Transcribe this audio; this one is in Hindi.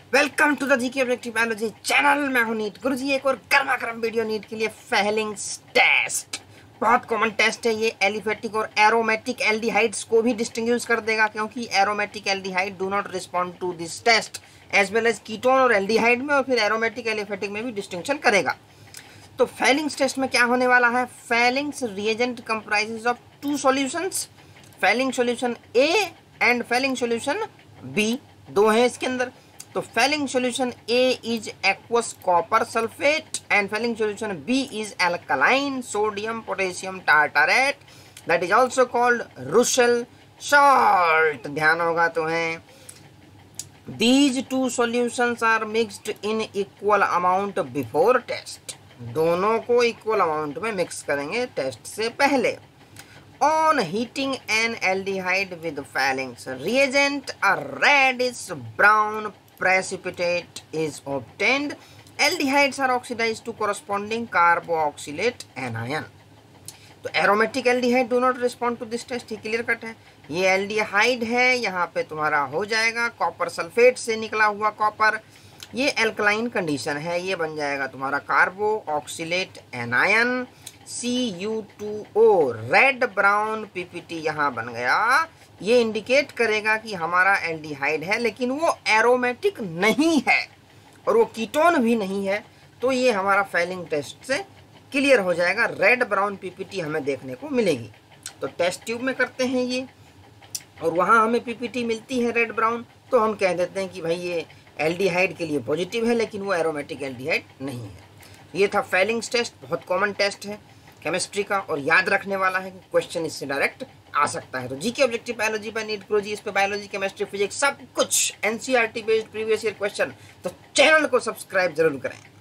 Welcome to the GK objective biology channel. मैं हूं नीट गुरुजी। एक और गर्मा गर्म वीडियो नीट के लिए। फेलिंग्स टेस्ट बहुत कॉमन टेस्ट है ये। एलिफेटिक और एरोमेटिक एल्डिहाइड्स को भी डिस्टिंग्विश कर देगा, क्योंकि aromatic aldehyde do not respond to this test as well as ketone और एल्डिहाइड में, और फिर एरोमेटिक एलिफेटिक में भी डिस्टिंक्शन करेगा। तो फेलिंग्स टेस्ट में क्या होने वाला है? Fehling's reagent comprises of two solutions, Fehling solution A and Fehling solution B. दो है इसके अंदर। तो Fehling solution A is aqueous copper sulphate and Fehling solution B is alkaline sodium potassium tartrate, that is also called Rochelle salt. ध्यान होगा तो है। These two solutions are mixed in equal amount before test। दोनों को इक्वल अमाउंट में मिक्स करेंगे टेस्ट से पहले। On heating an aldehyde with Fehling's reagent, a reddish brown precipitate is obtained। Aldehydes are oxidized to corresponding carboxylate anion। तो aromatic aldehyde do not respond to this test. Clear cut है। ये एल्डिहाइड है, यहाँ पे तुम्हारा हो जाएगा कॉपर सल्फेट से निकला हुआ कॉपर। ये एल्कलाइन कंडीशन है, ये बन जाएगा तुम्हारा carboxylate anion Cu2O। Red brown PPT यहाँ बन गया। ये इंडिकेट करेगा कि हमारा एल्डिहाइड है, लेकिन वो एरोमेटिक नहीं है और वो कीटोन भी नहीं है। तो ये हमारा फेलिंग टेस्ट से क्लियर हो जाएगा। रेड ब्राउन पीपीटी हमें देखने को मिलेगी। तो टेस्ट ट्यूब में करते हैं ये, और वहाँ हमें पीपीटी मिलती है रेड ब्राउन, तो हम कह देते हैं कि भाई ये एल्डिहाइड के लिए पॉजिटिव है, लेकिन वो एरोमेटिक एल्डिहाइड नहीं है। ये था फेलिंग्स टेस्ट। बहुत कॉमन टेस्ट है केमिस्ट्री का, और याद रखने वाला है कि क्वेश्चन इससे डायरेक्ट आ सकता है। तो GK objective biology by NEET Guruji, इस पे बायोलॉजी केमिस्ट्री फिजिक्स सब कुछ NCERT based previous year question. तो चैनल को सब्सक्राइब जरूर करें।